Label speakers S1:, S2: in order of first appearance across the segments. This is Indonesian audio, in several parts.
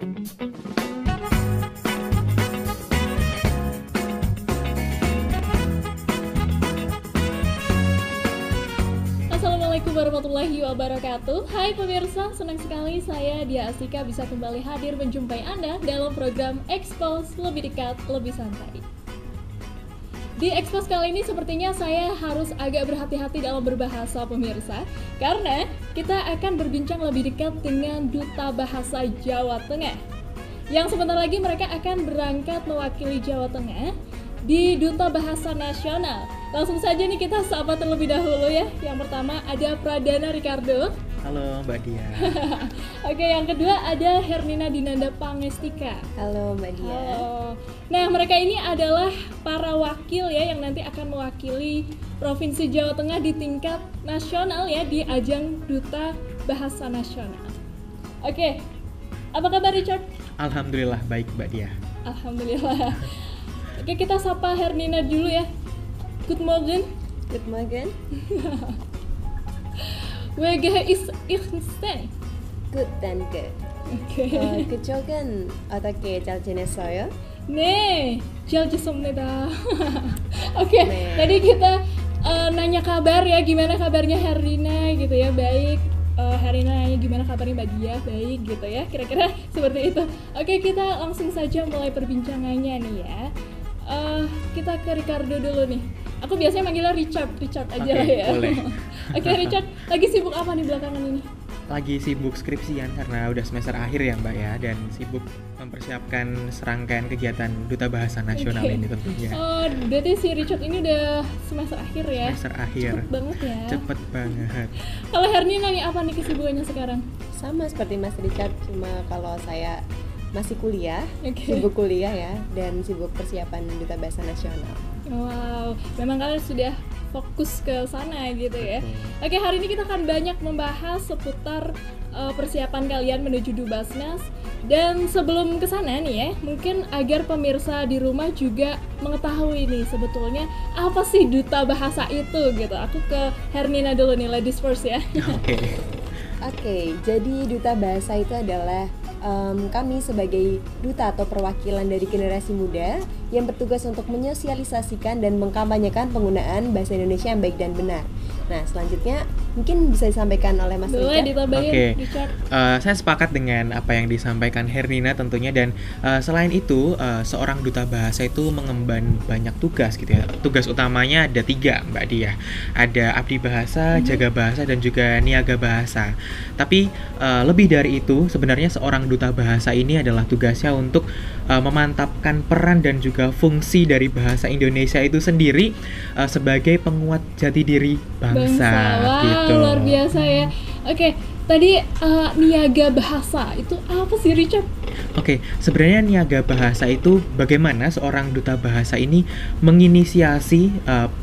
S1: Assalamualaikum warahmatullahi wabarakatuh. Hai pemirsa, senang sekali saya Dia Astika bisa kembali hadir menjumpai Anda dalam program Expose Lebih Dekat, Lebih Santai. Di Expose kali ini sepertinya saya harus agak berhati-hati dalam berbahasa pemirsa, karena kita akan berbincang lebih dekat dengan Duta Bahasa Jawa Tengah. Yang sebentar lagi mereka akan berangkat mewakili Jawa Tengah di Duta Bahasa Nasional. Langsung saja nih kita sapa terlebih dahulu ya. Yang pertama ada Pradana Ricardo.
S2: Halo Mbak Dia.
S1: Oke, yang kedua ada Hernina Dinanda Pangestika.
S3: Halo Mbak Dia.
S1: Halo. Nah, mereka ini adalah para wakil ya yang nanti akan mewakili Provinsi Jawa Tengah di tingkat nasional ya di ajang Duta Bahasa Nasional. Oke, apa kabar Richard?
S2: Alhamdulillah baik Mbak Dia.
S1: Alhamdulillah. Oke, kita sapa Hernina dulu ya. Good morning.
S3: Good morning.
S1: Wege is Ihsan.
S3: Good danke.
S1: 오케이.
S3: 그쪽은 어떻게 잘 지냈어요?
S1: 네, 잘 지냈습니다. Oke,
S3: 네.
S1: tadi kita nanya kabar ya, gimana kabarnya Herlina gitu ya, baik. Herlina nanya gimana kabarnya Mbak Dia, baik gitu ya, kira-kira seperti itu. Oke, kita langsung saja mulai perbincangannya nih ya. Kita ke Ricardo dulu nih. Aku biasanya manggilnya Richard aja
S2: Oke,
S1: lah ya.
S2: boleh.
S1: Oke, Richard, lagi sibuk apa nih belakangan ini?
S2: Lagi sibuk skripsian karena udah semester akhir ya Mbak ya, dan sibuk mempersiapkan serangkaian kegiatan Duta Bahasa Nasional
S1: Oke.
S2: ini tentunya.
S1: Oh, berarti si Richard ini udah semester akhir ya?
S2: Semester akhir.
S1: Cepet banget ya.
S2: Cepet banget.
S1: Kalau Hernina nih apa nih kesibukannya sekarang?
S3: Sama seperti Mas Richard, cuma kalau saya masih kuliah,
S1: Oke.
S3: sibuk kuliah ya, dan sibuk persiapan Duta Bahasa Nasional.
S1: Wow, memang kalian sudah fokus ke sana gitu ya.
S2: Betul.
S1: Oke, hari ini kita akan banyak membahas seputar persiapan kalian menuju Dubasnas. Dan sebelum ke sana nih ya, mungkin agar pemirsa di rumah juga mengetahui nih sebetulnya apa sih Duta Bahasa itu gitu. Aku ke Hernina dulu nih, ladies first ya.
S2: Oke.
S3: Oke, jadi Duta Bahasa itu adalah kami sebagai duta atau perwakilan dari generasi muda yang bertugas untuk menyosialisasikan dan mengkampanyekan penggunaan bahasa Indonesia yang baik dan benar. Nah, selanjutnya mungkin bisa disampaikan oleh Mas
S1: Boleh
S3: Richard.
S1: ditambahin,
S2: Oke.
S1: Richard.
S2: Saya sepakat dengan apa yang disampaikan Hernina tentunya, dan selain itu seorang duta bahasa itu mengemban banyak tugas gitu ya. Tugas utamanya ada 3 Mbak Dia. Ada abdi bahasa, jaga bahasa, dan juga niaga bahasa. Tapi lebih dari itu sebenarnya seorang duta bahasa ini adalah tugasnya untuk memantapkan peran dan juga fungsi dari bahasa Indonesia itu sendiri sebagai penguat jati diri bangsa.
S1: Wah,
S2: Gitu.
S1: luar biasa ya. Oke, tadi niaga bahasa itu apa sih Richard?
S2: Oke, sebenarnya niaga bahasa itu bagaimana seorang duta bahasa ini menginisiasi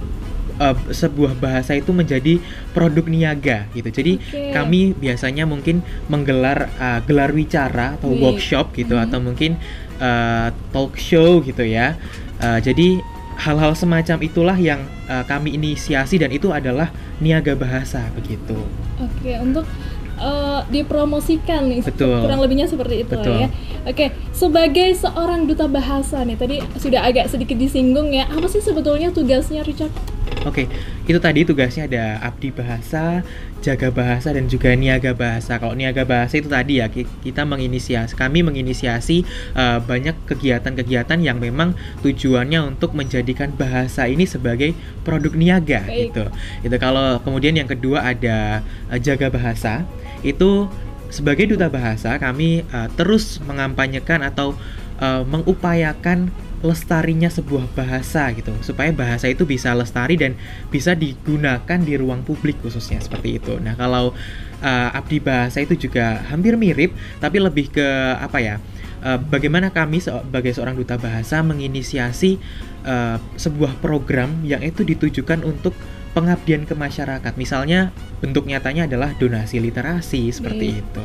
S2: sebuah bahasa itu menjadi produk niaga gitu. Jadi
S1: Oke.
S2: kami biasanya mungkin menggelar gelar wicara atau
S1: Wih.
S2: workshop gitu, atau mungkin talk show gitu ya. Jadi hal-hal semacam itulah yang kami inisiasi, dan itu adalah niaga bahasa begitu.
S1: Oke, untuk dipromosikan nih,
S2: Betul.
S1: kurang lebihnya seperti itu
S2: Betul.
S1: ya. Oke, sebagai seorang duta bahasa nih, tadi sudah agak sedikit disinggung ya, apa sih sebetulnya tugasnya Richard?
S2: Oke, itu tadi tugasnya ada abdi bahasa, jaga bahasa, dan juga niaga bahasa. Kalau niaga bahasa itu tadi ya kami menginisiasi banyak kegiatan-kegiatan yang memang tujuannya untuk menjadikan bahasa ini sebagai produk niaga.
S1: Baik.
S2: Gitu. Itu kalau kemudian yang kedua ada jaga bahasa. Itu sebagai duta bahasa kami terus mengampanyekan atau mengupayakan lestarinya sebuah bahasa gitu, supaya bahasa itu bisa lestari dan bisa digunakan di ruang publik khususnya seperti itu. Nah, kalau abdi bahasa itu juga hampir mirip, tapi lebih ke apa ya? Bagaimana kami sebagai seorang duta bahasa menginisiasi sebuah program yang itu ditujukan untuk pengabdian ke masyarakat. Misalnya bentuk nyatanya adalah donasi literasi seperti itu.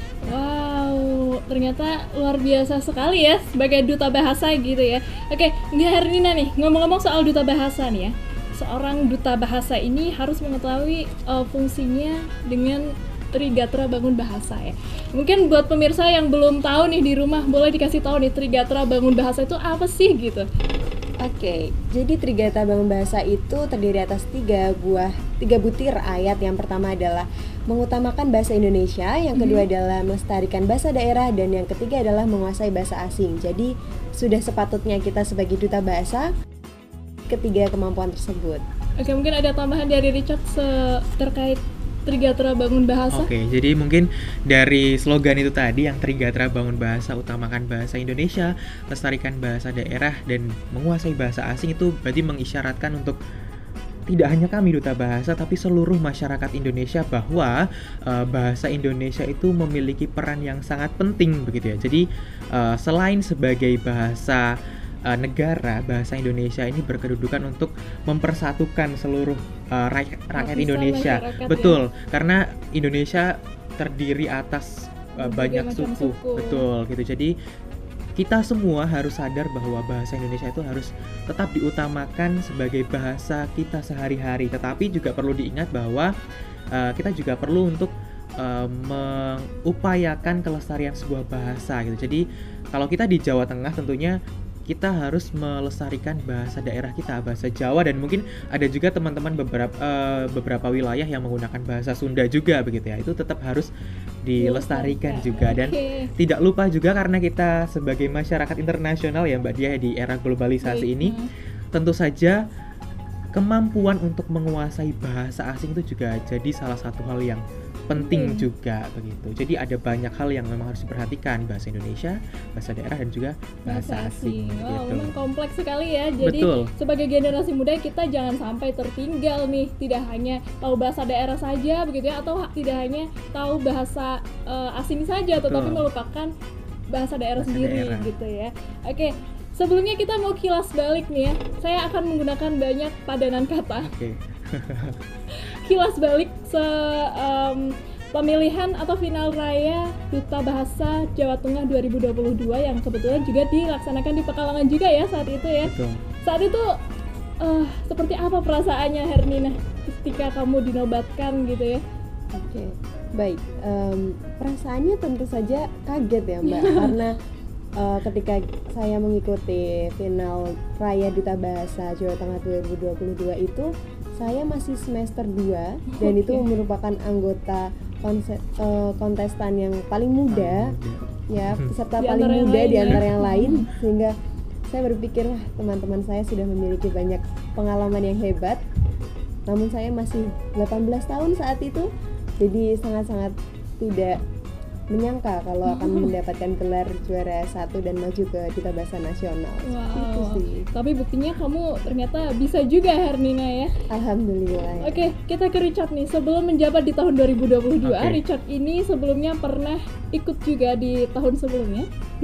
S1: Wow, ternyata luar biasa sekali ya sebagai duta bahasa gitu ya. Oke, Mbak Hernina nih, ngomong-ngomong soal duta bahasa nih ya. Seorang duta bahasa ini harus mengetahui fungsinya dengan Trigatra Bangun Bahasa ya. Mungkin buat pemirsa yang belum tahu nih di rumah, boleh dikasih tahu nih Trigatra Bangun Bahasa itu apa sih gitu?
S3: Oke, jadi Trigatra Bangun Bahasa itu terdiri atas tiga butir ayat. Yang pertama adalah mengutamakan bahasa Indonesia, yang kedua adalah melestarikan bahasa daerah, dan yang ketiga adalah menguasai bahasa asing. Jadi sudah sepatutnya kita sebagai duta bahasa ketiga kemampuan tersebut.
S1: Oke, mungkin ada tambahan dari Richard terkait Trigatra Bangun Bahasa.
S2: Oke, jadi mungkin dari slogan itu tadi yang Trigatra Bangun Bahasa, utamakan bahasa Indonesia, lestarikan bahasa daerah, dan menguasai bahasa asing, itu berarti mengisyaratkan untuk tidak hanya kami duta bahasa tapi seluruh masyarakat Indonesia bahwa bahasa Indonesia itu memiliki peran yang sangat penting begitu ya. Jadi selain sebagai bahasa negara, bahasa Indonesia ini berkedudukan untuk mempersatukan seluruh rakyat Indonesia. Betul, ya. Karena Indonesia terdiri atas banyak suku. Betul gitu. Jadi kita semua harus sadar bahwa bahasa Indonesia itu harus tetap diutamakan sebagai bahasa kita sehari-hari. Tetapi juga perlu diingat bahwa kita juga perlu untuk mengupayakan kelestarian sebuah bahasa gitu. Jadi kalau kita di Jawa Tengah tentunya kita harus melestarikan bahasa daerah kita, bahasa Jawa, dan mungkin ada juga teman-teman beberapa wilayah yang menggunakan bahasa Sunda juga begitu ya. Itu tetap harus dilestarikan juga. Dan tidak lupa juga karena kita sebagai masyarakat internasional ya Mbak Dia, di era globalisasi ini tentu saja kemampuan untuk menguasai bahasa asing itu juga jadi salah satu hal yang penting juga begitu. Jadi ada banyak hal yang memang harus diperhatikan, bahasa Indonesia, bahasa daerah, dan juga bahasa asing.
S1: Wow, memang kompleks sekali ya. Jadi sebagai generasi muda kita jangan sampai tertinggal nih, tidak hanya tahu bahasa daerah saja begitu ya, atau tidak hanya tahu bahasa asing saja, tetapi melupakan bahasa daerah sendiri gitu ya. Oke. Sebelumnya kita mau kilas balik nih ya. Saya akan menggunakan banyak padanan kata. Kilas balik pemilihan atau final raya Duta Bahasa Jawa Tengah 2022 yang kebetulan juga dilaksanakan di Pekalongan juga ya saat itu ya.
S2: Betul.
S1: Saat itu seperti apa perasaannya Hernina ketika kamu dinobatkan gitu ya?
S3: Oke, baik. Perasaannya tentu saja kaget ya Mbak, karena ketika saya mengikuti final Raya Duta Bahasa Jawa Tengah 2022 itu saya masih semester 2 dan itu merupakan anggota kontestan yang paling muda ya, peserta paling muda di antara yang lain, sehingga saya berpikir wah, teman-teman saya sudah memiliki banyak pengalaman yang hebat, namun saya masih 18 tahun saat itu, jadi sangat-sangat tidak menyangka kalau akan mendapatkan gelar juara 1 dan maju ke Duta Bahasa Nasional.
S1: Wow.
S3: Itu sih.
S1: Tapi buktinya kamu ternyata bisa juga Hernina ya.
S3: Alhamdulillah.
S1: Oke, kita ke Richard nih. Sebelum menjabat di tahun 2022, Richard ini sebelumnya pernah ikut juga di tahun sebelumnya.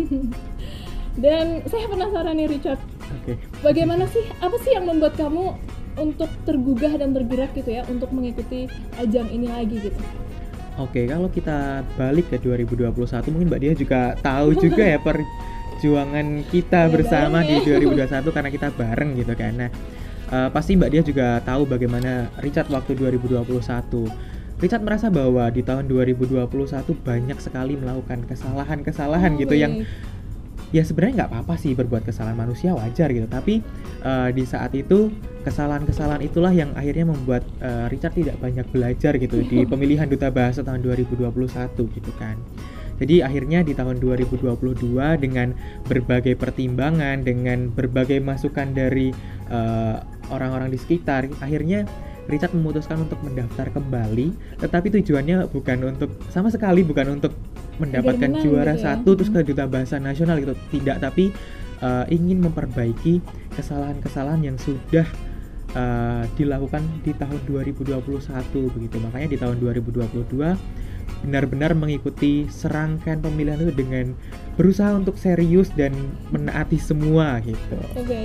S1: Dan saya penasaran nih Richard. Bagaimana sih, apa sih yang membuat kamu untuk tergugah dan tergerak gitu ya untuk mengikuti ajang ini lagi gitu?
S2: Oke, kalau kita balik ke 2021 mungkin Mbak Dia juga tahu juga ya perjuangan kita bersama di 2021 karena kita bareng gitu kan. Nah, pasti Mbak Dia juga tahu bagaimana Richard waktu 2021. Richard merasa bahwa di tahun 2021 banyak sekali melakukan kesalahan-kesalahan gitu yang ya sebenarnya nggak apa-apa sih berbuat kesalahan, manusia wajar gitu, tapi di saat itu kesalahan-kesalahan itulah yang akhirnya membuat Richard tidak banyak belajar gitu di pemilihan Duta Bahasa tahun 2021 gitu kan. Jadi akhirnya di tahun 2022 dengan berbagai pertimbangan, dengan berbagai masukan dari orang-orang di sekitar, akhirnya Richard memutuskan untuk mendaftar kembali, tetapi tujuannya sama sekali bukan untuk mendapatkan juara gitu 1 terus ke Duta Bahasa Nasional gitu, tidak, tapi ingin memperbaiki kesalahan-kesalahan yang sudah dilakukan di tahun 2021 begitu. Makanya di tahun 2022 benar-benar mengikuti serangkaian pemilihan itu dengan berusaha untuk serius dan menaati semua gitu.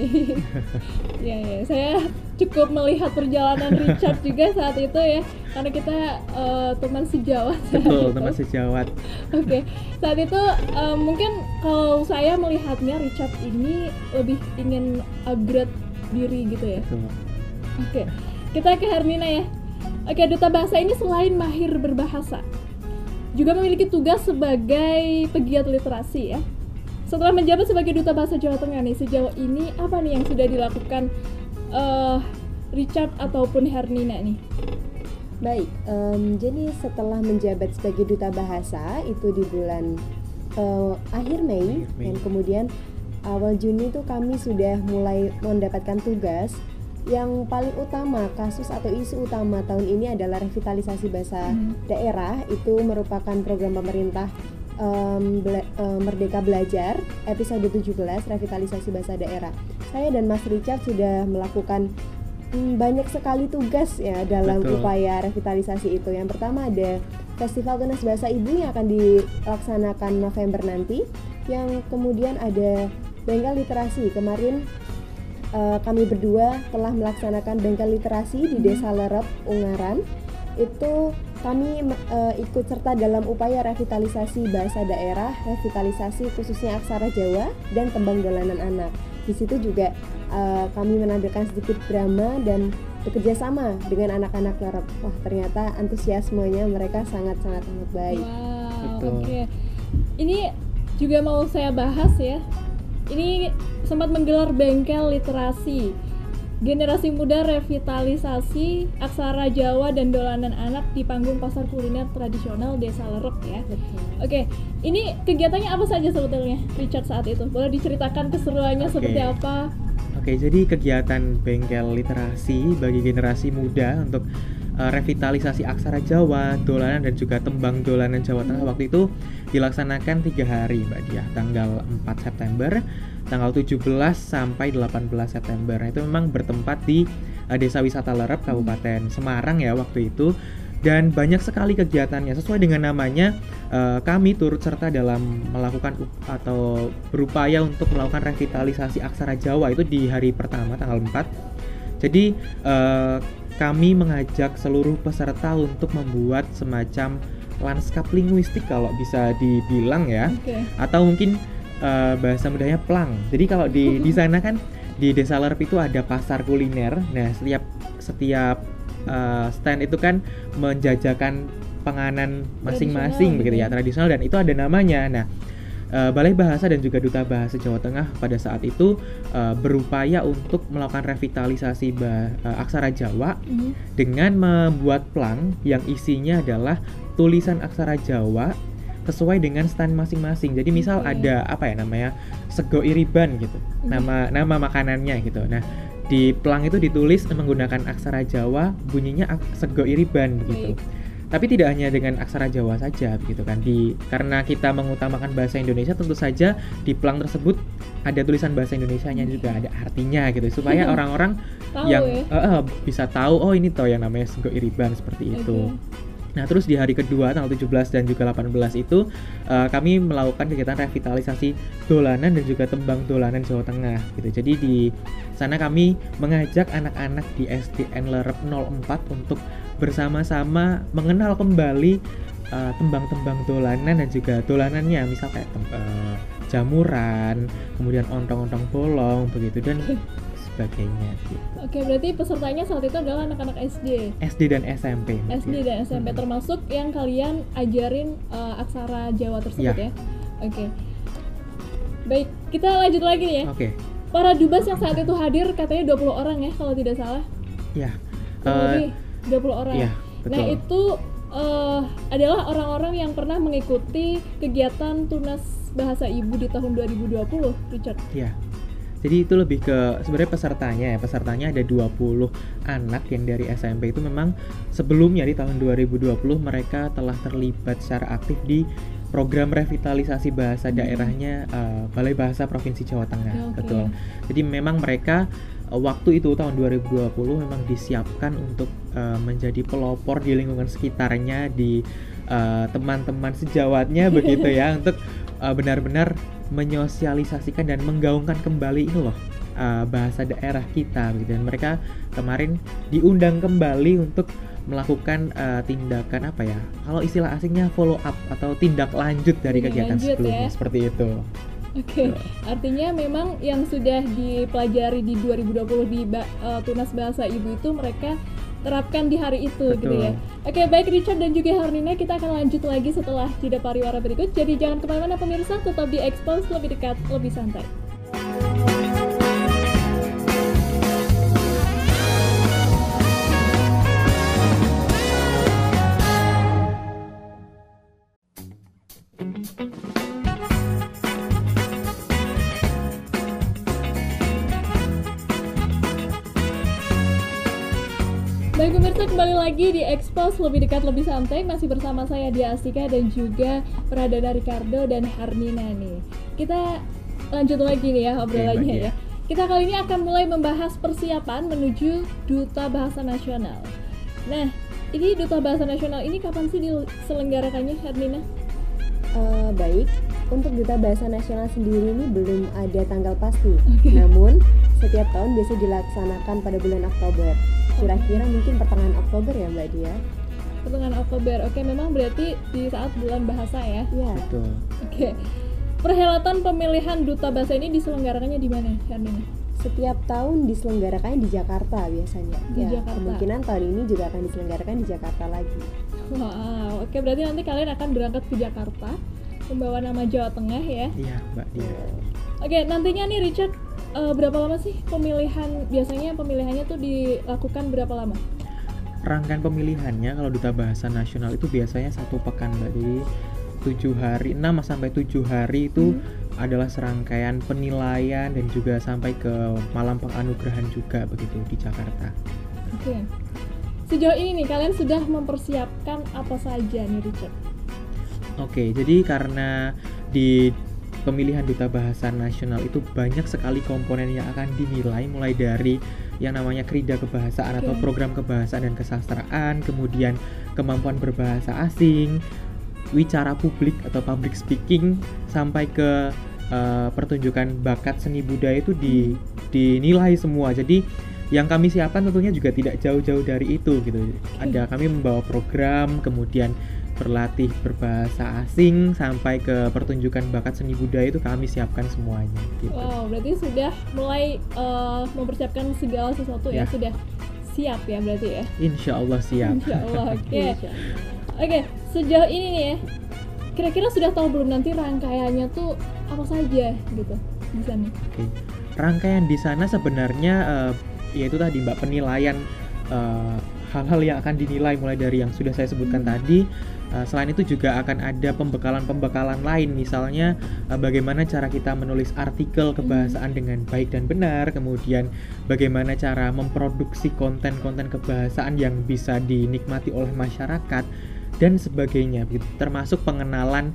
S1: Ya, saya cukup melihat perjalanan Richard juga saat itu ya, karena kita teman sejawat.
S2: Betul, teman sejawat.
S1: Saat itu mungkin kalau saya melihatnya Richard ini lebih ingin upgrade diri gitu ya.
S2: Betul.
S1: Kita ke Hernina ya. Duta Bahasa ini selain mahir berbahasa, juga memiliki tugas sebagai pegiat literasi ya. Setelah menjabat sebagai Duta Bahasa Jawa Tengah nih, sejauh ini apa nih yang sudah dilakukan Richard ataupun Hernina nih?
S3: Baik, jadi setelah menjabat sebagai Duta Bahasa itu di bulan akhir Mei, dan kemudian awal Juni itu kami sudah mulai mendapatkan tugas. Yang paling utama, kasus atau isu utama tahun ini adalah revitalisasi bahasa daerah. Itu merupakan program pemerintah Merdeka Belajar episode 17, revitalisasi bahasa daerah. Saya dan Mas Richard sudah melakukan banyak sekali tugas ya dalam upaya revitalisasi itu. Yang pertama ada Festival Tunas Bahasa Ibu yang akan dilaksanakan November nanti. Yang kemudian ada Bengkel Literasi. Kemarin kami berdua telah melaksanakan bengkel literasi di Desa Lerep, Ungaran. Itu kami ikut serta dalam upaya revitalisasi bahasa daerah, revitalisasi khususnya aksara Jawa dan tembang dolanan anak. Di situ juga kami menampilkan sedikit drama dan bekerja sama dengan anak-anak Lerep. Wah, ternyata antusiasmenya mereka sangat-sangat baik.
S1: Wow, oke. Ini juga mau saya bahas ya. Ini sempat menggelar bengkel literasi generasi muda revitalisasi aksara Jawa dan dolanan anak di panggung pasar kuliner tradisional Desa Lerep ya. Oke, ini kegiatannya apa saja sebetulnya Richard saat itu? Boleh diceritakan keseruannya seperti apa?
S2: Oke, jadi kegiatan bengkel literasi bagi generasi muda untuk revitalisasi aksara Jawa, dolanan dan juga tembang dolanan Jawa Tengah waktu itu dilaksanakan 3 hari Mbak Diah, tanggal 4 September, tanggal 17 sampai 18 September. Nah, itu memang bertempat di Desa Wisata Lerep, Kabupaten Semarang ya waktu itu. Dan banyak sekali kegiatannya, sesuai dengan namanya kami turut serta dalam melakukan atau berupaya untuk melakukan revitalisasi aksara Jawa itu di hari pertama tanggal 4. Jadi kami mengajak seluruh peserta untuk membuat semacam lanskap linguistik kalau bisa dibilang ya, atau mungkin bahasa mudanya plang. Jadi kalau di sana kan di Desa Lerep itu ada pasar kuliner. Nah, setiap stand itu kan menjajakan panganan masing-masing begitu ya, tradisional, dan itu ada namanya. Nah, Balai Bahasa dan juga Duta Bahasa Jawa Tengah pada saat itu berupaya untuk melakukan revitalisasi aksara Jawa dengan membuat plang yang isinya adalah tulisan aksara Jawa sesuai dengan stand masing-masing. Jadi misal ada apa ya namanya, sego iriban gitu, nama makanannya gitu. Nah, di plang itu ditulis menggunakan aksara Jawa, bunyinya sego iriban begitu. Tapi tidak hanya dengan aksara Jawa saja begitu kan. Karena kita mengutamakan bahasa Indonesia, tentu saja di plang tersebut ada tulisan bahasa Indonesianya juga, ada artinya gitu, supaya orang-orang yang bisa tahu, oh ini toh yang namanya sego iriban seperti itu. Nah, terus di hari kedua tanggal 17 dan juga 18 itu kami melakukan kegiatan revitalisasi dolanan dan juga tembang dolanan Jawa Tengah gitu. Jadi di sana kami mengajak anak-anak di SDN Lerep 04 untuk bersama-sama mengenal kembali tembang-tembang dolanan dan juga dolanannya, misal kayak jamuran, kemudian ontong-ontong bolong begitu dan sebagainya gitu.
S1: Oke, berarti pesertanya saat itu adalah anak-anak SD
S2: dan SMP.
S1: SD dan SMP termasuk yang kalian ajarin aksara Jawa tersebut ya. Oke. Baik, kita lanjut lagi nih ya. Para dubas yang saat itu hadir katanya 20 orang ya kalau tidak salah.
S2: Iya.
S1: Lebih 20 orang.
S2: Iya, betul.
S1: Nah, itu adalah orang-orang yang pernah mengikuti kegiatan Tunas Bahasa Ibu di tahun 2020, Richard.
S2: Iya. Jadi itu lebih ke sebenarnya pesertanya ada 20 anak yang dari SMP. Itu memang sebelumnya di tahun 2020 mereka telah terlibat secara aktif di program revitalisasi bahasa daerahnya Balai Bahasa Provinsi Jawa Tengah. Betul. Jadi memang mereka waktu itu tahun 2020 memang disiapkan untuk menjadi pelopor di lingkungan sekitarnya, di teman-teman sejawatnya begitu ya, untuk benar-benar menyosialisasikan dan menggaungkan kembali ini loh bahasa daerah kita gitu. Dan mereka kemarin diundang kembali untuk melakukan tindakan apa ya, kalau istilah asingnya follow up atau tindak lanjut dari kegiatan sebelumnya ya? Seperti itu.
S1: Oke, artinya memang yang sudah dipelajari di 2020 di Tunas Bahasa Ibu itu mereka terapkan di hari itu.
S2: Betul.
S1: Gitu ya. Oke, baik Richard dan juga Herlina, kita akan lanjut lagi setelah jeda pariwara berikut. Jadi jangan kemana-mana pemirsa, tetap di Expose, lebih dekat, lebih santai. Baik pemirsa, kembali lagi di Expose, lebih dekat, lebih santai. Masih bersama saya Dia Astika dan juga Pradana Ricardo dan Herlina nih. Kita lanjut lagi nih ya obrolannya ya. Kita kali ini akan mulai membahas persiapan menuju Duta Bahasa Nasional. Nah, ini Duta Bahasa Nasional ini kapan sih diselenggarakannya, Herlina?
S3: Baik, untuk Duta Bahasa Nasional sendiri ini belum ada tanggal pasti.
S1: Oke.
S3: Namun setiap tahun biasa dilaksanakan pada bulan Oktober. Kira-kira mungkin pertengahan Oktober ya Mbak Dia.
S1: Pertengahan Oktober. Oke, memang berarti di saat bulan bahasa ya.
S3: Iya.
S2: Betul.
S1: Oke. Perhelatan pemilihan Duta Bahasa ini diselenggarakannya di mana, Herlina?
S3: Setiap tahun diselenggarakannya di Jakarta biasanya.
S1: Di
S3: Ya,
S1: Jakarta.
S3: kemungkinan tahun ini juga akan diselenggarakan di Jakarta lagi.
S1: Wow, oke, berarti nanti kalian akan berangkat ke Jakarta membawa nama Jawa Tengah ya.
S2: Iya, Mbak Dia.
S1: Oke, nantinya nih Richard, berapa lama sih biasanya pemilihannya tuh dilakukan berapa lama?
S2: Rangkaian pemilihannya kalau Duta Bahasa Nasional itu biasanya 1 pekan, Mbak. Jadi 7 hari, 6 sampai 7 hari itu adalah serangkaian penilaian dan juga sampai ke malam penganugerahan juga begitu di Jakarta.
S1: Oke. Sejauh ini nih kalian sudah mempersiapkan apa saja nih Richard?
S2: Oke, jadi karena di pemilihan Duta Bahasa Nasional itu banyak sekali komponen yang akan dinilai, mulai dari yang namanya krida kebahasaan atau
S1: Oke.
S2: program kebahasaan dan kesastraan, kemudian kemampuan berbahasa asing, wicara publik atau public speaking, sampai ke pertunjukan bakat seni budaya itu dinilai semua. Jadi yang kami siapkan tentunya juga tidak jauh-jauh dari itu gitu. Ada kami membawa program, kemudian berlatih berbahasa asing, sampai ke pertunjukan bakat seni budaya itu kami siapkan semuanya gitu.
S1: Wow, berarti sudah mulai mempersiapkan segala sesuatu ya,
S2: Ya.
S1: sudah siap ya berarti ya.
S2: Insya Allah siap.
S1: Insya Allah. Oke.
S3: Insya Allah.
S1: Oke, sejauh ini nih ya, kira-kira sudah tahu belum nanti rangkaiannya tuh apa saja gitu di sana?
S2: Oke. Rangkaian di sana sebenarnya yaitu tadi Mbak, penilaian hal-hal yang akan dinilai mulai dari yang sudah saya sebutkan tadi. Selain itu juga akan ada pembekalan-pembekalan lain, misalnya bagaimana cara kita menulis artikel kebahasaan dengan baik dan benar, kemudian bagaimana cara memproduksi konten-konten kebahasaan yang bisa dinikmati oleh masyarakat dan sebagainya, termasuk pengenalan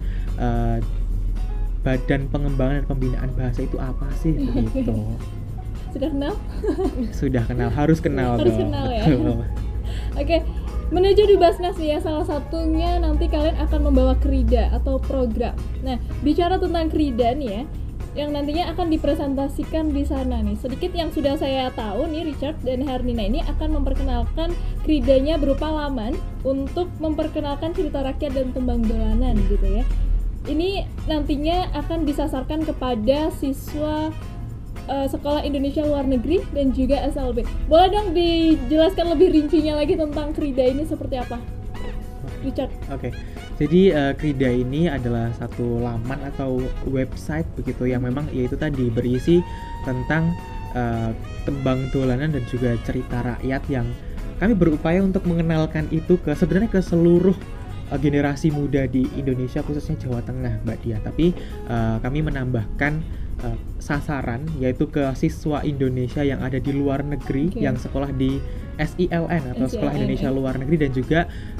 S2: Badan Pengembangan dan Pembinaan Bahasa itu apa sih begitu.
S1: Sudah kenal?
S2: Sudah kenal, harus kenal
S1: Harus
S2: dong.
S1: kenal ya.
S2: Betul.
S1: Oke, menuju di Basnas nih ya, salah satunya nanti kalian akan membawa krida atau program. Nah, bicara tentang krida nih ya, yang nantinya akan dipresentasikan di sana nih. Sedikit yang sudah saya tahu nih, Richard dan Herlina ini akan memperkenalkan kridanya berupa laman untuk memperkenalkan cerita rakyat dan tembang dolanan gitu ya. Ini nantinya akan disasarkan kepada siswa Sekolah Indonesia Luar Negeri dan juga SLB. Boleh dong dijelaskan lebih rincinya lagi tentang krida ini seperti apa, Richard?
S2: Oke, jadi krida ini adalah satu laman atau website begitu yang memang yaitu tadi berisi tentang tembang dolanan dan juga cerita rakyat yang kami berupaya untuk mengenalkan itu sebenarnya ke seluruh generasi muda di Indonesia, khususnya Jawa Tengah, Mbak Dia. Tapi kami menambahkan sasaran yaitu ke siswa Indonesia yang ada di luar negeri, yang sekolah di SILN atau Sekolah Indonesia Luar Negeri, dan juga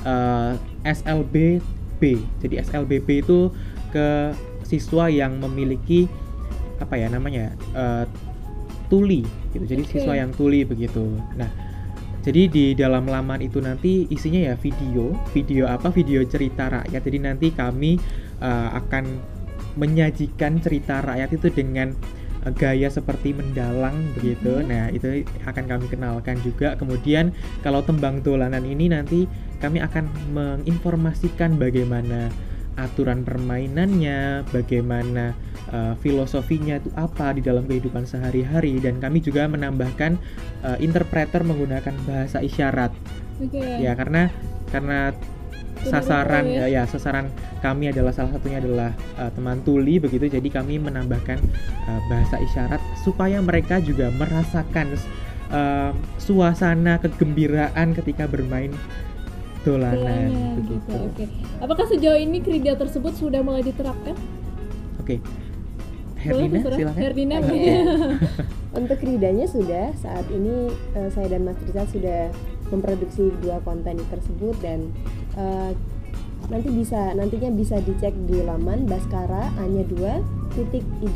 S2: SLBB. Jadi SLBB itu ke siswa yang memiliki apa ya namanya tuli gitu. Jadi siswa yang tuli begitu. Nah, jadi di dalam laman itu nanti isinya ya video cerita rakyat. Jadi nanti kami akan menyajikan cerita rakyat itu dengan gaya seperti mendalang begitu. Nah, itu akan kami kenalkan juga. Kemudian kalau tembang dolanan ini nanti kami akan menginformasikan bagaimana aturan permainannya, bagaimana filosofinya itu apa di dalam kehidupan sehari-hari, dan kami juga menambahkan interpreter menggunakan bahasa isyarat. Ya, karena sasaran sasaran kami adalah salah satunya adalah teman tuli begitu, jadi kami menambahkan bahasa isyarat supaya mereka juga merasakan suasana kegembiraan ketika bermain dolanan begitu.
S1: Oke. Apakah sejauh ini krida tersebut sudah mulai diterapkan?
S2: Oke. Herlina, silakan.
S1: Herlina,
S3: Untuk kridanya sudah, saat ini saya dan Mas Rizal sudah memproduksi 2 konten tersebut, dan nantinya bisa dicek di laman baskara-anya2.id.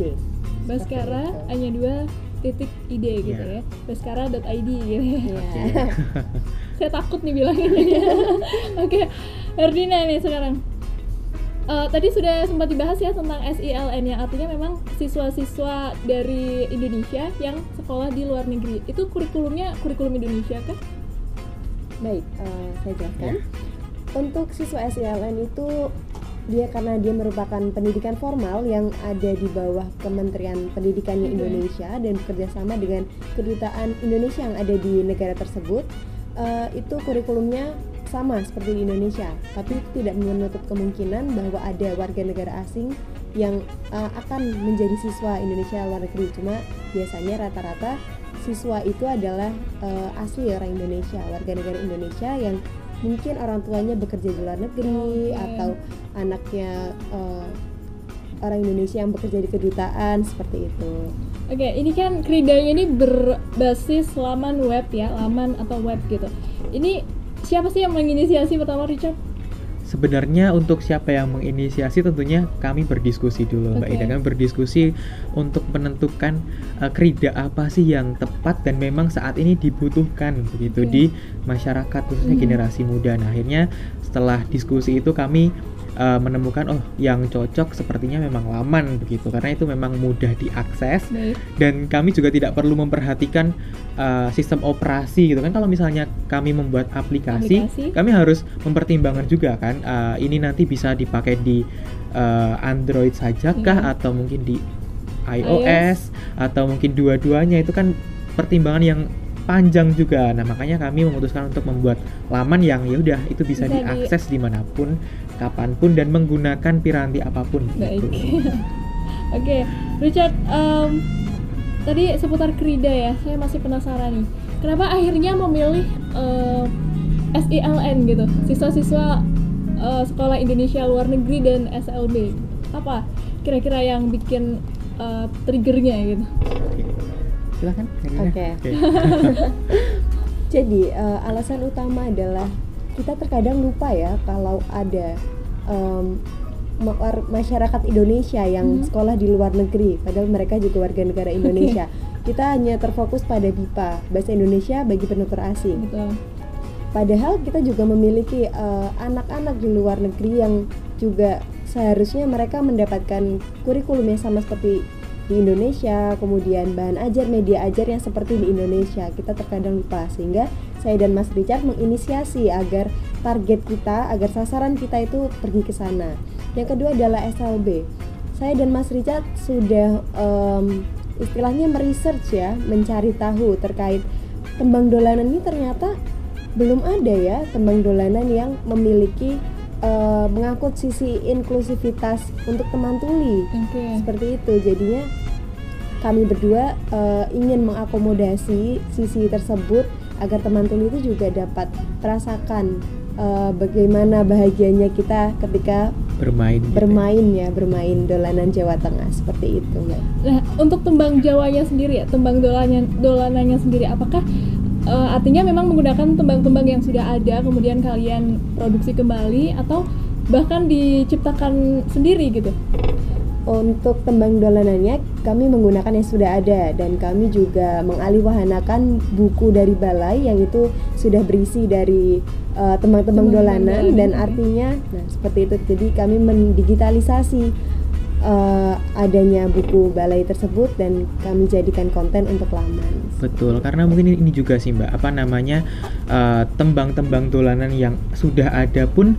S1: Baskara-anya2.id gitu ya. Baskara.id gitu ya. Saya takut nih bilangnya. Oke, Herlina nih sekarang. Tadi sudah sempat dibahas ya tentang SILN, yang artinya memang siswa-siswa dari Indonesia yang sekolah di luar negeri. Itu kurikulumnya kurikulum Indonesia kan?
S3: Baik, saya jelaskan. Untuk siswa SILN itu karena dia merupakan pendidikan formal yang ada di bawah Kementerian Pendidikannya Indonesia dan bekerjasama dengan kedutaan Indonesia yang ada di negara tersebut. Itu kurikulumnya sama seperti di Indonesia, tapi itu tidak menutup kemungkinan bahwa ada warga negara asing yang akan menjadi siswa Indonesia luar negeri. Cuma biasanya rata-rata siswa itu adalah asli orang Indonesia, warga negara Indonesia yang mungkin orang tuanya bekerja di luar negeri, atau anaknya orang Indonesia yang bekerja di kedutaan, seperti itu.
S1: Oke, ini kan kridanya ini berbasis laman web ya, laman atau web gitu. Ini siapa sih yang menginisiasi pertama, Richard?
S2: Sebenarnya untuk siapa yang menginisiasi tentunya kami berdiskusi dulu, Mbak Ida. Kami berdiskusi untuk menentukan krida apa sih yang tepat dan memang saat ini dibutuhkan begitu di masyarakat, khususnya generasi muda. Nah, akhirnya setelah diskusi itu kami menemukan yang cocok sepertinya memang laman begitu, karena itu memang mudah diakses. Dan kami juga tidak perlu memperhatikan sistem operasi gitu kan. Kalau misalnya kami membuat aplikasi kami harus mempertimbangkan juga kan, ini nanti bisa dipakai di Android saja kah atau mungkin di iOS atau mungkin dua-duanya, itu kan pertimbangan yang panjang juga. Nah, makanya kami memutuskan untuk membuat laman yang ya udah itu bisa diakses dimanapun, kapanpun, dan menggunakan piranti apapun.
S1: Baik. Oke, Richard, tadi seputar krida ya, saya masih penasaran nih. Kenapa akhirnya memilih SILN gitu, siswa-siswa sekolah Indonesia luar negeri dan SLB? Apa kira-kira yang bikin triggernya gitu?
S2: Silahkan.
S3: Oke. Jadi alasan utama adalah kita terkadang lupa ya kalau ada masyarakat Indonesia yang sekolah di luar negeri, padahal mereka juga warga negara Indonesia. Kita hanya terfokus pada BIPA, bahasa Indonesia bagi penutur asing.
S1: Betul.
S3: Padahal kita juga memiliki anak-anak di luar negeri yang juga seharusnya mereka mendapatkan kurikulum yang sama seperti di Indonesia, kemudian bahan ajar, media ajar yang seperti di Indonesia. Kita terkadang lupa, sehingga saya dan Mas Richard menginisiasi agar target kita, agar sasaran kita itu pergi ke sana. Yang kedua adalah SLB. Saya dan Mas Richard sudah istilahnya meresearch ya, mencari tahu terkait tembang dolanan ini. Ternyata belum ada ya tembang dolanan yang memiliki mengangkut sisi inklusivitas untuk teman tuli. Seperti itu. Jadinya kami berdua ingin mengakomodasi sisi tersebut agar teman tuli itu juga dapat merasakan bagaimana bahagianya kita ketika bermain dolanan Jawa Tengah, seperti itu, Mbak.
S1: Nah, untuk tembang Jawanya sendiri ya, tembang dolanannya sendiri, apakah artinya memang menggunakan tembang-tembang yang sudah ada kemudian kalian produksi kembali atau bahkan diciptakan sendiri gitu?
S3: Untuk tembang dolanannya kami menggunakan yang sudah ada, dan kami juga mengalihwahanakan buku dari Balai yang itu sudah berisi dari tembang-tembang dolanan, dan artinya seperti itu. Jadi kami mendigitalisasi adanya buku Balai tersebut dan kami jadikan konten untuk laman.
S2: Betul, karena mungkin ini juga sih Mbak, tembang-tembang dolanan yang sudah ada pun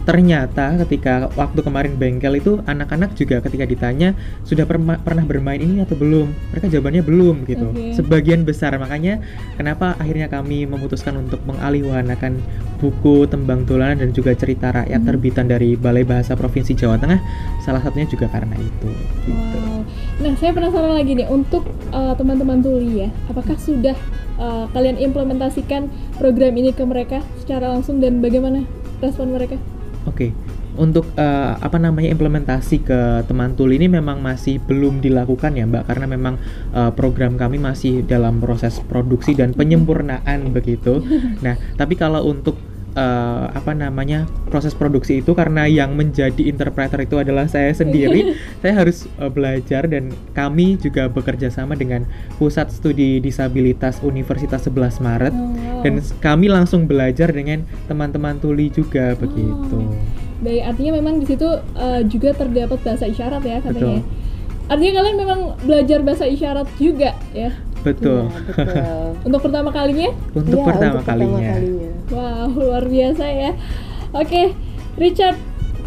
S2: ternyata ketika waktu kemarin bengkel itu anak-anak juga ketika ditanya sudah pernah bermain ini atau belum, mereka jawabannya belum gitu. Sebagian besar, makanya kenapa akhirnya kami memutuskan untuk mengalihwarnakan buku tembang dolanan dan juga cerita rakyat terbitan dari Balai Bahasa Provinsi Jawa Tengah, salah satunya juga karena itu gitu.
S1: Wow. Nah, saya penasaran lagi nih, untuk teman-teman tuli ya, apakah sudah kalian implementasikan program ini ke mereka secara langsung dan bagaimana respon mereka?
S2: Oke. Untuk implementasi ke teman tuli ini memang masih belum dilakukan ya Mbak, karena memang program kami masih dalam proses produksi dan penyempurnaan begitu. Nah, tapi kalau untuk proses produksi itu, karena yang menjadi interpreter itu adalah saya sendiri, saya harus belajar, dan kami juga bekerja sama dengan Pusat Studi Disabilitas Universitas 11 Maret, dan kami langsung belajar dengan teman-teman tuli juga begitu.
S1: Baik, artinya memang di situ juga terdapat bahasa isyarat ya katanya.
S2: Betul.
S1: Artinya kalian memang belajar bahasa isyarat juga ya?
S2: Betul.
S3: Ya, betul.
S1: Untuk pertama kalinya?
S2: Untuk pertama kalinya.
S1: Wow, luar biasa ya. Oke, Richard,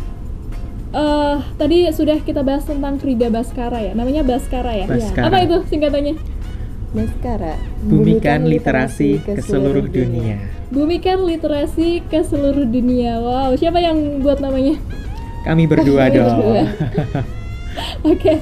S1: tadi sudah kita bahas tentang Krida Baskara ya, namanya Baskara ya?
S2: Baskara.
S1: Apa itu singkatannya?
S3: Baskara,
S2: Bumikan literasi ke seluruh dunia.
S1: Bumikan literasi ke seluruh dunia. Wow, siapa yang buat namanya?
S2: Kami berdua dong.
S1: Oke.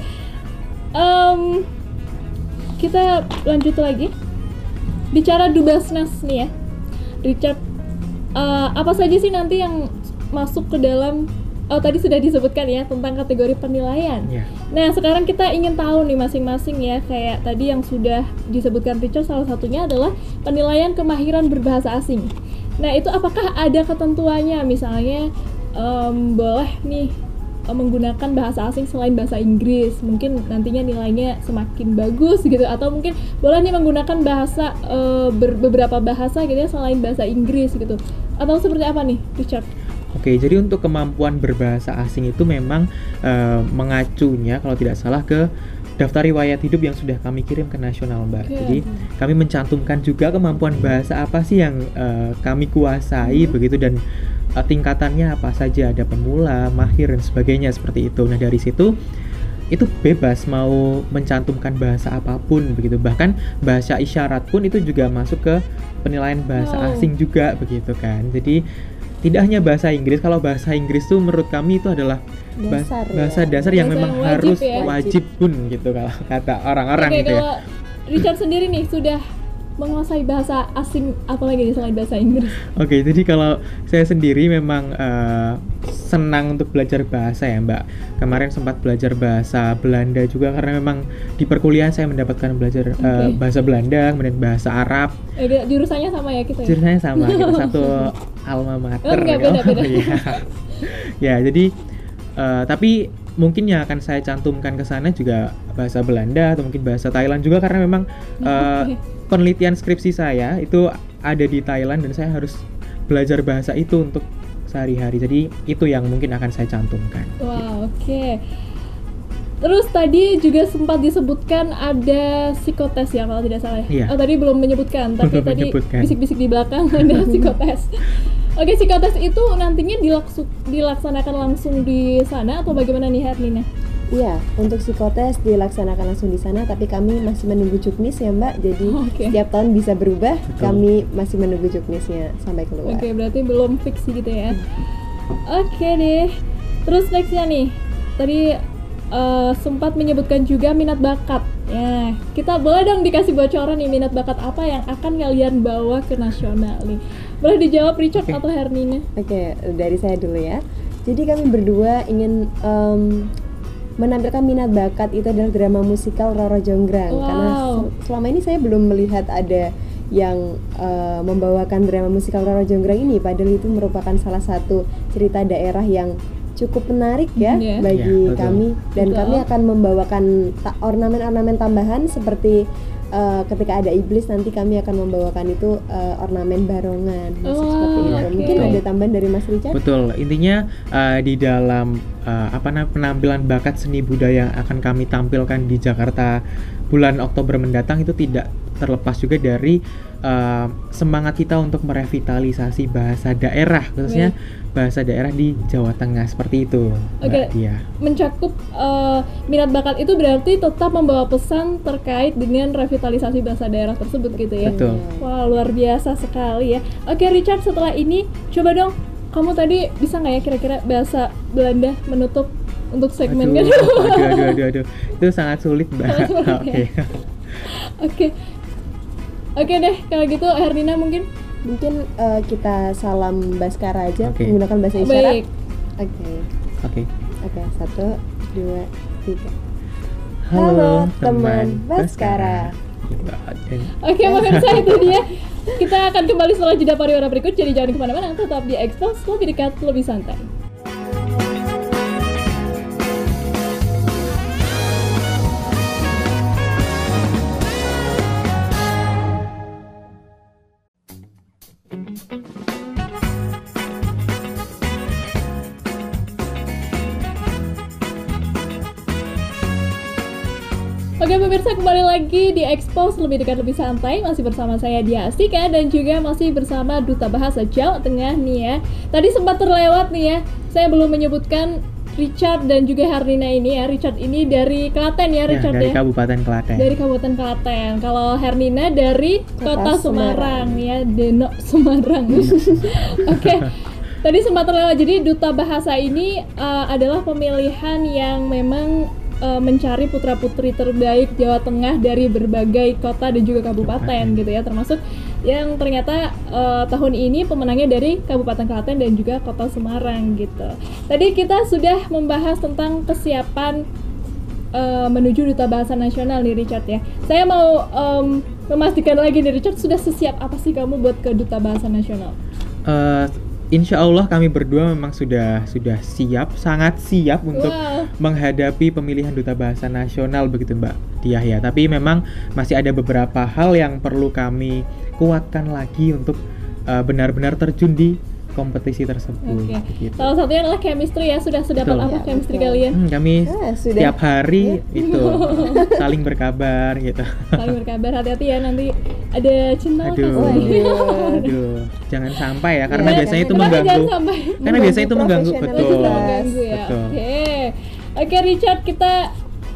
S1: Kita lanjut lagi. Bicara Dubasnas nih ya, Richard, apa saja sih nanti yang masuk ke dalam, tadi sudah disebutkan ya tentang kategori penilaian. Nah, sekarang kita ingin tahu nih masing-masing ya, kayak tadi yang sudah disebutkan Richard, salah satunya adalah penilaian kemahiran berbahasa asing. Nah, itu apakah ada ketentuannya, misalnya boleh nih menggunakan bahasa asing selain bahasa Inggris, mungkin nantinya nilainya semakin bagus gitu, atau mungkin boleh nih menggunakan bahasa beberapa bahasa gitu ya selain bahasa Inggris gitu, atau seperti apa nih, Richard?
S2: Oke, jadi untuk kemampuan berbahasa asing itu memang mengacunya kalau tidak salah ke daftar riwayat hidup yang sudah kami kirim ke nasional, Mbak. Jadi kami mencantumkan juga kemampuan bahasa apa sih yang kami kuasai begitu, dan tingkatannya apa saja, ada pemula, mahir, dan sebagainya seperti itu. Nah, dari situ itu bebas mau mencantumkan bahasa apapun begitu, bahkan bahasa isyarat pun itu juga masuk ke penilaian bahasa asing juga begitu kan. Jadi tidak hanya bahasa Inggris, kalau bahasa Inggris tuh menurut kami itu adalah bahasa dasar yang memang harus wajib pun gitu kalau kata orang-orang gitu ya.
S1: Kalau Richard sendiri nih sudah menguasai bahasa asing apa lagi nih selain bahasa Inggris? Oke,
S2: jadi kalau saya sendiri memang senang untuk belajar bahasa ya Mbak. Kemarin sempat belajar bahasa Belanda juga, karena memang di perkuliahan saya mendapatkan belajar bahasa Belanda, kemudian bahasa Arab.
S1: Jurusannya sama ya kita ya?
S2: Jurusannya sama, kita satu alma mater.
S1: Beda.
S2: Ya, jadi tapi mungkin yang akan saya cantumkan ke sana juga bahasa Belanda atau mungkin bahasa Thailand juga, karena memang penelitian skripsi saya itu ada di Thailand dan saya harus belajar bahasa itu untuk sehari-hari. Jadi itu yang mungkin akan saya cantumkan.
S1: Wow, oke. Terus tadi juga sempat disebutkan ada psikotes ya kalau tidak salah.
S2: Iya.
S1: Tadi belum menyebutkan, tapi tadi bisik-bisik di belakang ada psikotes. Oke, psikotes itu nantinya dilaksanakan langsung di sana atau bagaimana nih Herlina?
S3: Iya, untuk psikotes dilaksanakan langsung di sana, tapi kami masih menunggu juknis ya Mbak. Jadi setiap tahun bisa berubah. Betul. Kami masih menunggu juknisnya sampai keluar.
S1: Oke, berarti belum fix gitu ya. Oke deh. Terus nextnya nih, tadi sempat menyebutkan juga minat bakat. Ya, kita boleh dong dikasih bocoran nih minat bakat apa yang akan kalian bawa ke nasional nih. Boleh dijawab Richard atau Herlina? Oke,
S3: dari saya dulu ya. Jadi kami berdua ingin menampilkan minat bakat itu adalah drama musikal Roro Jonggrang. Karena selama ini saya belum melihat ada yang membawakan drama musikal Roro Jonggrang ini, padahal itu merupakan salah satu cerita daerah yang cukup menarik ya bagi kami, dan kami akan membawakan ornamen-ornamen tambahan seperti ketika ada iblis nanti kami akan membawakan itu ornamen barongan seperti itu. Mungkin ada tambahan dari Mas Richard?
S2: Betul, intinya di dalam penampilan bakat seni budaya yang akan kami tampilkan di Jakarta bulan Oktober mendatang itu tidak terlepas juga dari semangat kita untuk merevitalisasi bahasa daerah, khususnya bahasa daerah di Jawa Tengah seperti itu. Mbak Dia.
S1: Mencakup minat bakat itu berarti tetap membawa pesan terkait dengan revitalisasi bahasa daerah tersebut gitu ya.
S2: Betul.
S1: Wah, luar biasa sekali ya. Oke Richard, setelah ini coba dong kamu tadi bisa nggak ya kira-kira bahasa Belanda menutup untuk segmen
S2: Aduh,
S1: kedua?
S2: aduh. Itu sangat sulit, Mbak.
S1: Oke deh, kalau gitu Hernina mungkin
S3: kita salam Baskara aja
S2: Oke.
S3: menggunakan bahasa isyarat.
S1: baik.
S3: Oke,
S2: Oke.
S3: 1, 2, 3.
S2: Halo,
S3: teman Baskara.
S1: Oke, pemirsa, itu dia. Kita akan kembali setelah jeda pariwara berikut. Jadi jangan kemana-mana, tetap di Expose, lebih dekat, lebih santai. Oke pemirsa, kembali lagi di Expose, lebih dekat lebih santai. Masih bersama saya Dia Astika dan juga masih bersama Duta Bahasa Jawa Tengah nih ya. Tadi sempat terlewat nih ya, saya belum menyebutkan Richard dan juga Hernina ini ya. Richard ini dari Klaten ya, Richard
S2: dari
S1: ya?
S2: Kabupaten Klaten.
S1: Dari Kabupaten Klaten. Kalau Hernina dari Kota Semarang nih ya, Denok Semarang. Oke. Tadi sempat terlewat, jadi Duta Bahasa ini adalah pemilihan yang memang mencari putra-putri terbaik Jawa Tengah dari berbagai kota dan juga kabupaten gitu ya, termasuk yang ternyata tahun ini pemenangnya dari Kabupaten Klaten dan juga Kota Semarang gitu. Tadi kita sudah membahas tentang kesiapan menuju Duta Bahasa Nasional nih Richard ya. Saya mau memastikan lagi nih Richard, sudah sesiap apa sih kamu buat ke Duta Bahasa Nasional?
S2: Insya Allah kami berdua memang sudah siap, sangat siap untuk menghadapi pemilihan Duta Bahasa Nasional begitu Mbak Diah ya. Tapi memang masih ada beberapa hal yang perlu kami kuatkan lagi untuk benar-benar terjun di kompetisi tersebut.
S1: Gitu. Salah satunya adalah chemistry ya, sudah sedapat apa chemistry kalian?
S2: Kami setiap hari itu saling berkabar gitu.
S1: Saling berkabar, hati-hati ya nanti ada cinta
S2: Aduh, jangan sampai ya, karena biasanya itu mengganggu. Karena biasanya itu mengganggu, betul.
S1: Ya. Oke Richard, kita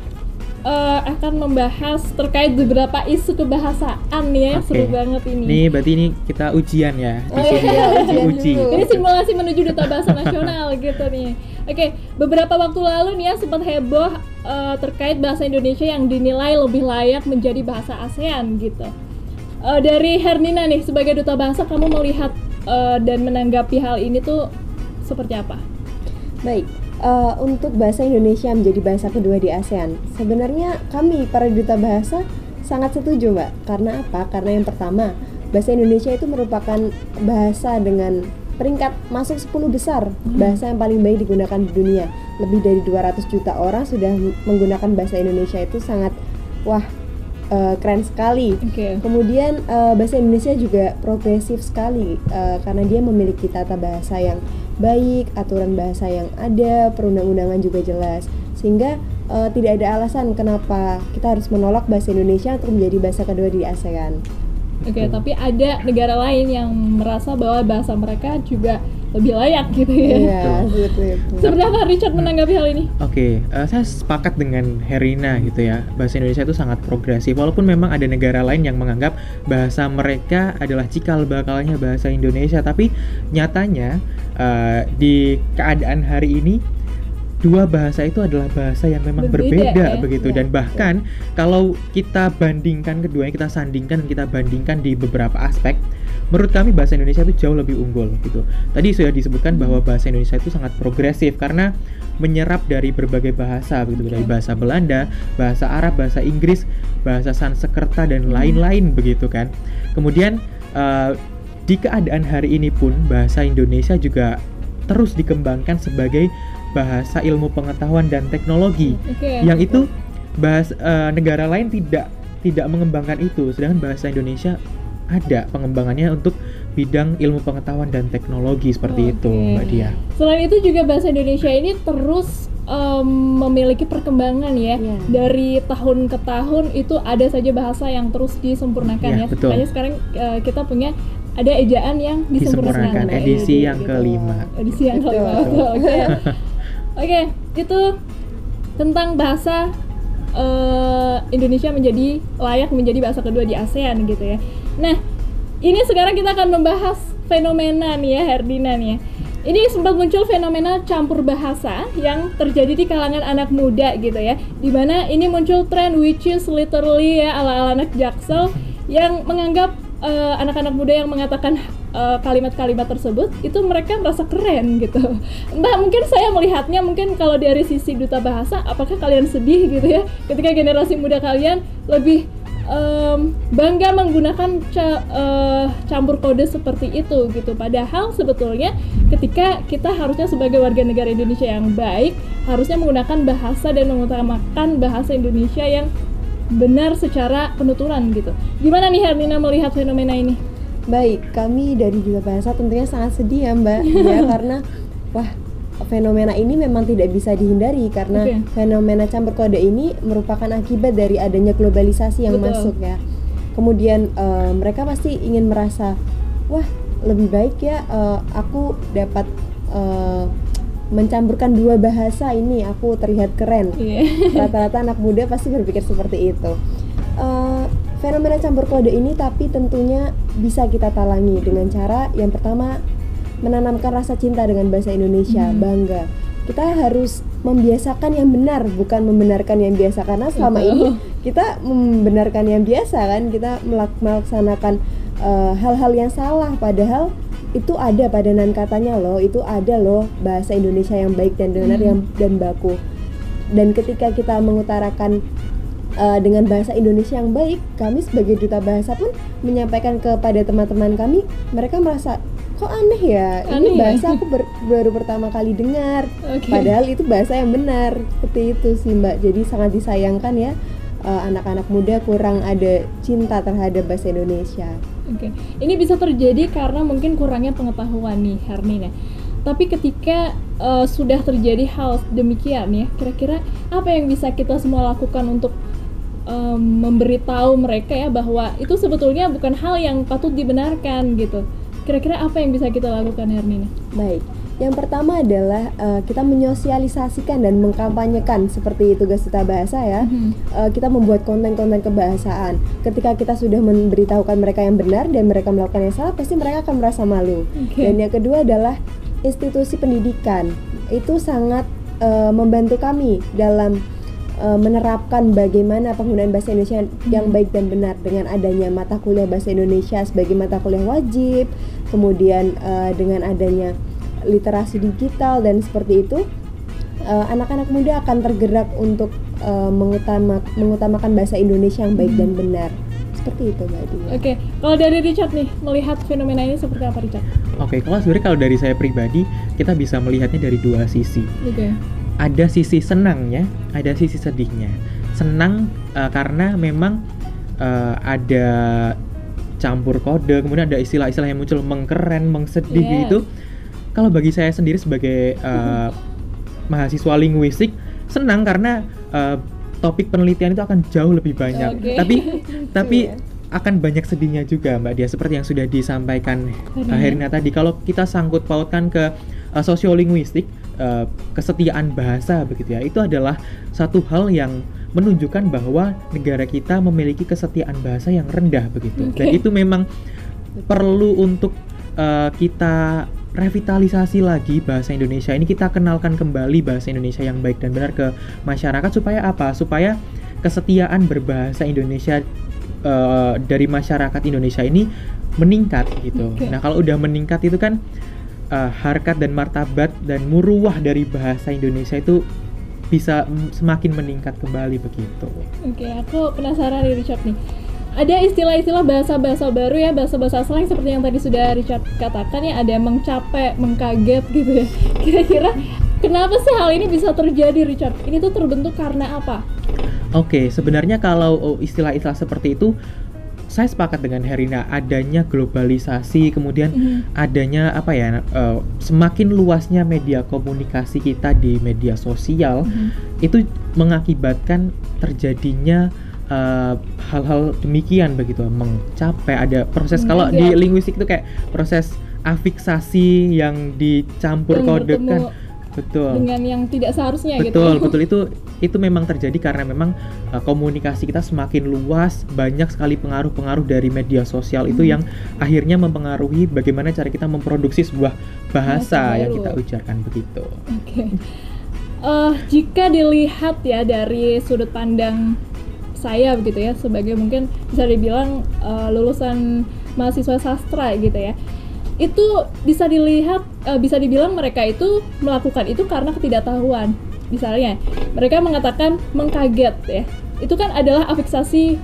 S1: akan membahas terkait beberapa isu kebahasaan ya. Seru banget ini.
S2: Nih berarti ini kita ujian ya di sini. Uji.
S1: Ini simulasi menuju Duta Bahasa Nasional gitu nih. Oke, beberapa waktu lalu nih ya sempat heboh terkait bahasa Indonesia yang dinilai lebih layak menjadi bahasa ASEAN gitu. Dari Hernina nih sebagai Duta Bahasa, kamu melihat dan menanggapi hal ini tuh seperti apa?
S3: Baik. Untuk bahasa Indonesia menjadi bahasa kedua di ASEAN, sebenarnya kami para duta bahasa sangat setuju Mbak. Karena apa? Karena yang pertama, bahasa Indonesia itu merupakan bahasa dengan peringkat masuk 10 besar bahasa yang paling baik digunakan di dunia. Lebih dari 200 juta orang sudah menggunakan bahasa Indonesia, itu sangat keren sekali. Kemudian bahasa Indonesia juga progresif sekali karena dia memiliki tata bahasa yang baik, aturan bahasa yang ada, perundang-undangan juga jelas, sehingga tidak ada alasan kenapa kita harus menolak bahasa Indonesia untuk menjadi bahasa kedua di ASEAN.
S1: Tapi ada negara lain yang merasa bahwa bahasa mereka juga lebih layak gitu ya.
S3: Iya, betul.
S1: Seberapa Richard menanggapi hal ini?
S2: Saya sepakat dengan Herina gitu ya. Bahasa Indonesia itu sangat progresif, walaupun memang ada negara lain yang menganggap bahasa mereka adalah cikal bakalnya bahasa Indonesia. Tapi nyatanya di keadaan hari ini dua bahasa itu adalah bahasa yang memang berbeda begitu. Dan bahkan kalau kita bandingkan keduanya, kita sandingkan dan kita bandingkan di beberapa aspek, menurut kami bahasa Indonesia itu jauh lebih unggul gitu. Tadi sudah disebutkan bahwa bahasa Indonesia itu sangat progresif karena menyerap dari berbagai bahasa begitu, dari bahasa Belanda, bahasa Arab, bahasa Inggris, bahasa Sanskerta dan lain-lain begitu kan. Kemudian di keadaan hari ini pun bahasa Indonesia juga terus dikembangkan sebagai bahasa ilmu pengetahuan dan teknologi, yang itu negara lain tidak mengembangkan itu, sedangkan bahasa Indonesia ada pengembangannya untuk bidang ilmu pengetahuan dan teknologi seperti itu Mbak Dia.
S1: Selain itu juga bahasa Indonesia ini terus memiliki perkembangan ya.
S3: Iya.
S1: Dari tahun ke tahun itu ada saja bahasa yang terus disempurnakan
S2: Iya,
S1: ya.
S2: betul.
S1: Makanya sekarang kita punya ada ejaan yang disempurnakan.
S2: Disempurnakan, edisi yang
S3: Gitu.
S2: kelima.
S1: Edisi yang
S3: Betul.
S1: kelima. Betul. Oke. Oke, itu tentang bahasa Indonesia menjadi layak menjadi bahasa kedua di ASEAN gitu ya. Nah, ini sekarang kita akan membahas fenomena nih ya, Herdinan ya. Ini sempat muncul fenomena campur bahasa yang terjadi di kalangan anak muda gitu ya. Dimana ini muncul tren which is literally ya ala-ala anak Jaksel yang menganggap anak-anak muda yang mengatakan kalimat-kalimat tersebut itu mereka merasa keren gitu. Entah mungkin saya melihatnya mungkin kalau dari sisi duta bahasa, apakah kalian sedih gitu ya ketika generasi muda kalian lebih bangga menggunakan campur kode seperti itu gitu. Padahal sebetulnya ketika kita harusnya sebagai warga negara Indonesia yang baik harusnya menggunakan bahasa dan mengutamakan bahasa Indonesia yang benar secara penuturan gitu. Gimana nih Herlina melihat fenomena ini?
S3: Baik, kami dari Duta Bahasa tentunya sangat sedih ya Mbak ya, karena wah, fenomena ini memang tidak bisa dihindari karena fenomena campur kode ini merupakan akibat dari adanya globalisasi yang
S1: Betul.
S3: masuk ya. Kemudian mereka pasti ingin merasa, wah lebih baik ya aku dapat mencampurkan dua bahasa ini, aku terlihat keren. Rata-rata anak muda pasti berpikir seperti itu. Fenomena campur kode ini tapi tentunya bisa kita talangi dengan cara yang pertama, menanamkan rasa cinta dengan bahasa Indonesia, bangga. Kita harus membiasakan yang benar, bukan membenarkan yang biasa, karena selama ini kita membenarkan yang biasa kan, kita melaksanakan hal-hal yang salah, padahal itu ada padanan katanya loh, itu ada loh bahasa Indonesia yang baik dan benar dan baku. Dan ketika kita mengutarakan dengan bahasa Indonesia yang baik, kami sebagai duta bahasa pun menyampaikan kepada teman-teman kami, mereka merasa kok aneh ya, ini bahasa aku baru pertama kali dengar. Padahal itu bahasa yang benar. Seperti itu sih Mbak. Jadi sangat disayangkan ya anak-anak muda kurang ada cinta terhadap bahasa Indonesia.
S1: Oke. Ini bisa terjadi karena mungkin kurangnya pengetahuan nih Hermina. Tapi ketika sudah terjadi hal demikian ya, kira-kira apa yang bisa kita semua lakukan untuk memberitahu mereka ya bahwa itu sebetulnya bukan hal yang patut dibenarkan gitu. Kira-kira apa yang bisa kita lakukan Hermina?
S3: Baik, yang pertama adalah kita menyosialisasikan dan mengkampanyekan seperti tugas duta bahasa ya. Kita membuat konten-konten kebahasaan. Ketika kita sudah memberitahukan mereka yang benar dan mereka melakukan yang salah, pasti mereka akan merasa malu. Dan yang kedua adalah institusi pendidikan. Itu sangat membantu kami dalam menerapkan bagaimana penggunaan bahasa Indonesia yang baik dan benar dengan adanya mata kuliah bahasa Indonesia sebagai mata kuliah wajib, kemudian dengan adanya literasi digital dan seperti itu, anak-anak muda akan tergerak untuk mengutamakan bahasa Indonesia yang baik dan benar. Seperti itu Mbak Dia.
S1: Oke, kalau dari Richard nih melihat fenomena ini seperti apa Richard?
S2: Oke, kalau dari saya pribadi kita bisa melihatnya dari dua sisi. Ada sisi senangnya, ada sisi sedihnya. Senang karena memang ada campur kode, kemudian ada istilah-istilah yang muncul mengkeren, mengsedih gitu. Kalau bagi saya sendiri sebagai mahasiswa linguistik, senang karena topik penelitian itu akan jauh lebih banyak. Tapi akan banyak sedihnya juga Mbak Dia, seperti yang sudah disampaikan Herina tadi. Kalau kita sangkut pautkan ke sosiolinguistik, kesetiaan bahasa begitu ya, itu adalah satu hal yang menunjukkan bahwa negara kita memiliki kesetiaan bahasa yang rendah begitu. Dan itu memang perlu untuk kita revitalisasi lagi bahasa Indonesia ini, kita kenalkan kembali bahasa Indonesia yang baik dan benar ke masyarakat. Supaya apa? Supaya kesetiaan berbahasa Indonesia dari masyarakat Indonesia ini meningkat gitu. Nah kalau udah meningkat itu kan harkat dan martabat dan muruah dari bahasa Indonesia itu bisa semakin meningkat kembali begitu.
S1: Oke, aku penasaran nih Richard nih. Ada istilah-istilah bahasa-bahasa baru ya, bahasa-bahasa slang seperti yang tadi sudah Richard katakan ya, ada mengcapek, mengkaget gitu ya. Kira-kira kenapa sih hal ini bisa terjadi Richard? Ini tuh terbentuk karena apa?
S2: Oke, sebenarnya kalau istilah-istilah seperti itu saya sepakat dengan Herina, adanya globalisasi, kemudian adanya apa ya, semakin luasnya media komunikasi kita di media sosial, itu mengakibatkan terjadinya hal-hal demikian begitu, mencapai ada proses, kalau di linguistik itu kayak proses afiksasi yang dicampur kodekan. Betul.
S1: Dengan yang tidak seharusnya
S2: betul,
S1: gitu.
S2: Betul, itu memang terjadi karena memang komunikasi kita semakin luas, banyak sekali pengaruh-pengaruh dari media sosial itu yang akhirnya mempengaruhi bagaimana cara kita memproduksi sebuah bahasa yang kita ucapkan begitu.
S1: Oke. Jika dilihat ya dari sudut pandang saya begitu ya, sebagai mungkin bisa dibilang lulusan mahasiswa sastra gitu ya, itu bisa dilihat, bisa dibilang mereka itu melakukan itu karena ketidaktahuan. Misalnya mereka mengatakan mengkaget ya, itu kan adalah afiksasi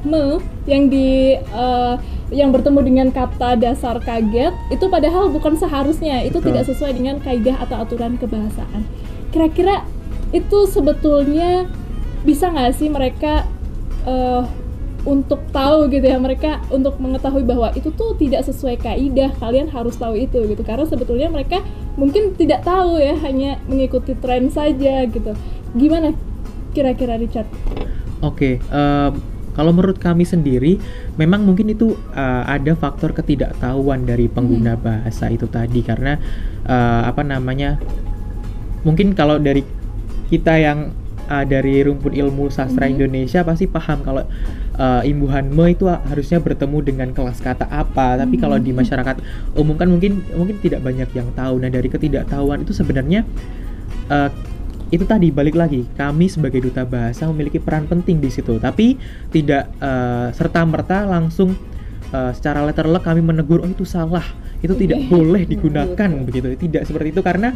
S1: yang bertemu dengan kata dasar kaget, itu padahal bukan seharusnya, itu tidak sesuai dengan kaidah atau aturan kebahasaan. Kira-kira itu sebetulnya bisa nggak sih mereka untuk tahu gitu ya, mereka untuk mengetahui bahwa itu tuh tidak sesuai kaidah, kalian harus tahu itu gitu, karena sebetulnya mereka mungkin tidak tahu ya, hanya mengikuti tren saja gitu. Gimana kira-kira Richard?
S2: Oke, kalau menurut kami sendiri memang mungkin itu ada faktor ketidaktahuan dari pengguna bahasa itu tadi, karena mungkin kalau dari kita yang dari rumpun ilmu sastra Indonesia pasti paham kalau imbuhan itu harusnya bertemu dengan kelas kata apa, tapi kalau di masyarakat umum kan mungkin tidak banyak yang tahu. Nah, dari ketidaktahuan itu sebenarnya itu tadi, balik lagi, kami sebagai duta bahasa memiliki peran penting di situ, tapi tidak serta-merta langsung secara letterlek kami menegur, oh itu salah, itu tidak boleh digunakan begitu. Tidak seperti itu, karena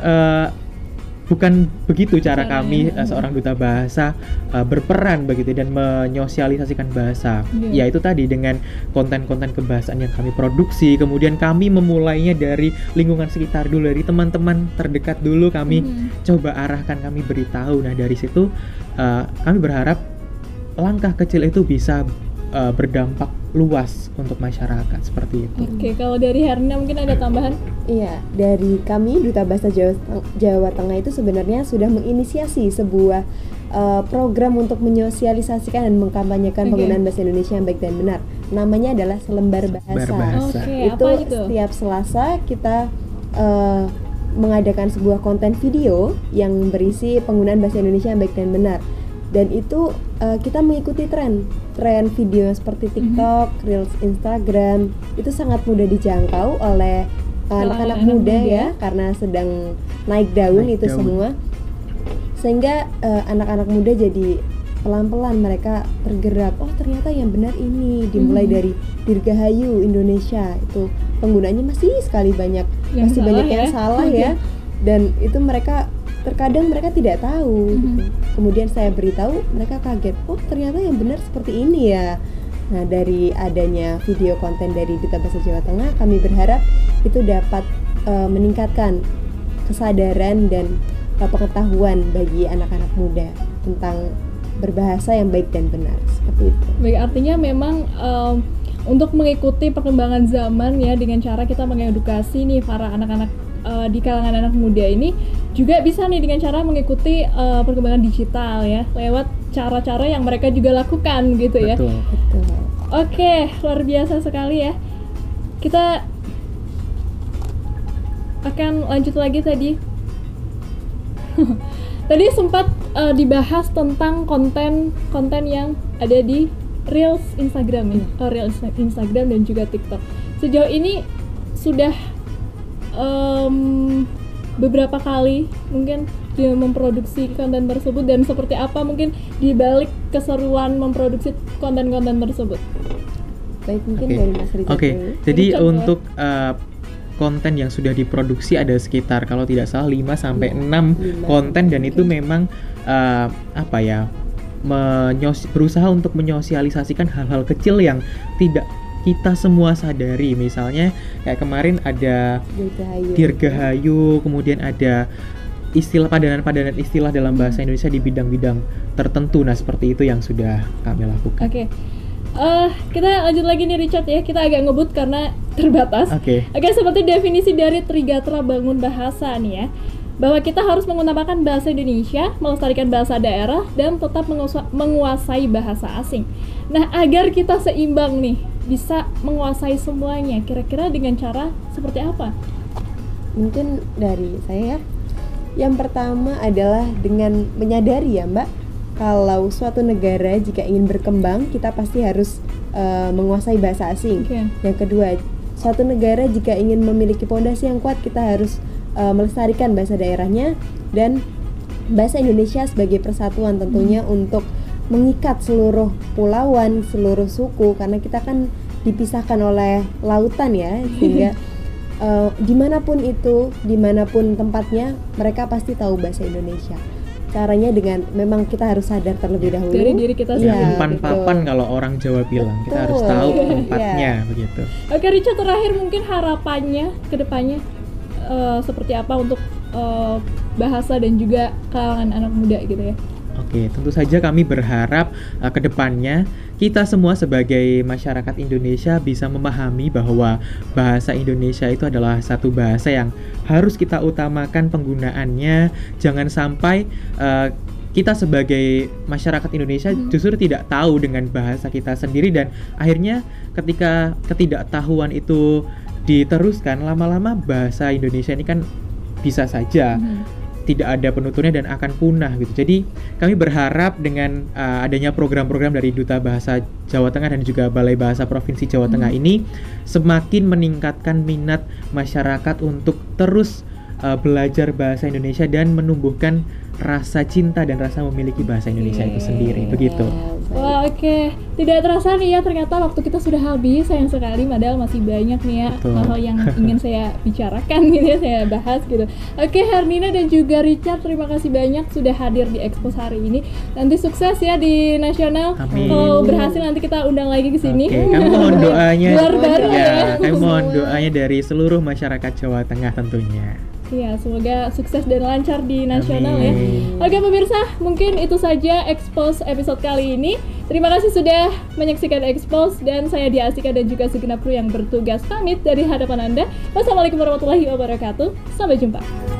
S2: bukan begitu cara kami seorang duta bahasa berperan begitu dan menyosialisasikan bahasa. Ya itu tadi, dengan konten-konten kebahasaan yang kami produksi, kemudian kami memulainya dari lingkungan sekitar dulu, dari teman-teman terdekat dulu kami coba arahkan, kami beritahu. Nah, dari situ kami berharap langkah kecil itu bisa berdampak luas untuk masyarakat, seperti itu.
S1: Oke, kalau dari Herna mungkin ada tambahan?
S3: Iya, dari kami Duta Bahasa Jawa Tengah itu sebenarnya sudah menginisiasi sebuah program untuk menyosialisasikan dan mengkampanyekan penggunaan bahasa Indonesia yang baik dan benar. Namanya adalah Selembar Bahasa.
S1: Itu
S3: setiap Selasa kita mengadakan sebuah konten video yang berisi penggunaan bahasa Indonesia yang baik dan benar. Dan itu kita mengikuti tren video seperti TikTok, Reels Instagram, itu sangat mudah dijangkau oleh anak-anak muda ya, karena sedang naik daun semua, sehingga anak-anak muda jadi pelan-pelan mereka tergerak, oh ternyata yang benar ini, dimulai dari Dirgahayu Indonesia, itu penggunaannya masih sekali banyak, masih banyak yang salah ya, dan itu terkadang mereka tidak tahu gitu. Kemudian saya beritahu, mereka kaget, oh ternyata yang benar seperti ini ya. Nah, dari adanya video konten dari Duta Bahasa Jawa Tengah, kami berharap itu dapat meningkatkan kesadaran dan pengetahuan bagi anak-anak muda tentang berbahasa yang baik dan benar, seperti itu.
S1: Baik, artinya memang untuk mengikuti perkembangan zaman ya, dengan cara kita mengedukasi nih para anak-anak di kalangan anak muda ini, juga bisa nih dengan cara mengikuti perkembangan digital ya, lewat cara-cara yang mereka juga lakukan gitu ya.
S3: Betul.
S1: Oke, luar biasa sekali ya. Kita akan lanjut lagi tadi. Tadi sempat dibahas tentang konten yang ada di Reels Instagram ya, Reels Instagram dan juga TikTok. Sejauh ini sudah beberapa kali mungkin dia memproduksi konten tersebut, dan seperti apa mungkin dibalik keseruan memproduksi konten-konten tersebut?
S3: Baik, mungkin dari Mas Richard.
S2: Jadi untuk konten yang sudah diproduksi ada sekitar kalau tidak salah 5-6 konten, dan itu memang berusaha untuk menyosialisasikan hal-hal kecil yang tidak kita semua sadari. Misalnya kayak kemarin ada Dirgahayu, kemudian ada istilah, padanan istilah dalam bahasa Indonesia di bidang-bidang tertentu. Nah, seperti itu yang sudah kami lakukan.
S1: Oke. Kita lanjut lagi nih Richard ya. Kita agak ngebut karena terbatas.
S2: Oke.
S1: Oke, seperti definisi dari Trigatra Bangun Bahasa nih ya, bahwa kita harus menggunakan bahasa Indonesia, melestarikan bahasa daerah, dan tetap menguasai bahasa asing. Nah, agar kita seimbang nih, bisa menguasai semuanya, kira-kira dengan cara seperti apa?
S3: Mungkin dari saya ya. Yang pertama adalah dengan menyadari ya Mbak, kalau suatu negara jika ingin berkembang, kita pasti harus menguasai bahasa asing.
S1: Oke.
S3: Yang kedua, suatu negara jika ingin memiliki fondasi yang kuat, kita harus melestarikan bahasa daerahnya dan bahasa Indonesia sebagai persatuan tentunya untuk mengikat seluruh pulauan, seluruh suku, karena kita kan dipisahkan oleh lautan ya, sehingga dimanapun itu, dimanapun tempatnya, mereka pasti tahu bahasa Indonesia. Caranya dengan memang kita harus sadar terlebih dahulu
S1: Dari diri kita
S3: Iya,
S1: sendiri.
S2: Umpan
S3: betul.
S2: papan kalau orang Jawa bilang, kita harus
S3: Betul.
S2: tahu
S3: Iya.
S2: tempatnya begitu.
S1: Oke Richard, terakhir mungkin harapannya ke depannya seperti apa untuk bahasa dan juga kalangan anak muda gitu ya?
S2: Oke, tentu saja kami berharap ke depannya kita semua sebagai masyarakat Indonesia bisa memahami bahwa bahasa Indonesia itu adalah satu bahasa yang harus kita utamakan penggunaannya. Jangan sampai kita sebagai masyarakat Indonesia justru tidak tahu dengan bahasa kita sendiri, dan akhirnya ketika ketidaktahuan itu diteruskan, lama-lama bahasa Indonesia ini kan bisa saja tidak ada penuturnya dan akan punah gitu. Jadi kami berharap dengan adanya program-program dari Duta Bahasa Jawa Tengah dan juga Balai Bahasa Provinsi Jawa Tengah ini semakin meningkatkan minat masyarakat untuk terus belajar bahasa Indonesia dan menumbuhkan rasa cinta dan rasa memiliki bahasa Indonesia itu sendiri. Begitu.
S1: Wah, oke. Tidak terasa nih ya, ternyata waktu kita sudah habis. Sayang sekali, padahal masih banyak nih ya
S2: Betul.
S1: hal-hal yang ingin saya bicarakan gitu ya, saya bahas gitu. Oke, Hernina dan juga Richard, terima kasih banyak sudah hadir di Expos hari ini. Nanti sukses ya di nasional.
S2: Amin.
S1: Kalau berhasil nanti kita undang lagi ke sini.
S2: Oke, kami mohon doanya.
S1: Luar baru ya.
S2: Kami mohon doanya dari seluruh masyarakat Jawa Tengah tentunya.
S1: Iya, semoga sukses dan lancar di nasional ya.
S2: Amin.
S1: Oke pemirsa, mungkin itu saja Expos episode kali ini. Terima kasih sudah menyaksikan Expos, dan saya Dia Asika dan juga segenap kru yang bertugas pamit dari hadapan Anda. Wassalamualaikum warahmatullahi wabarakatuh. Sampai jumpa.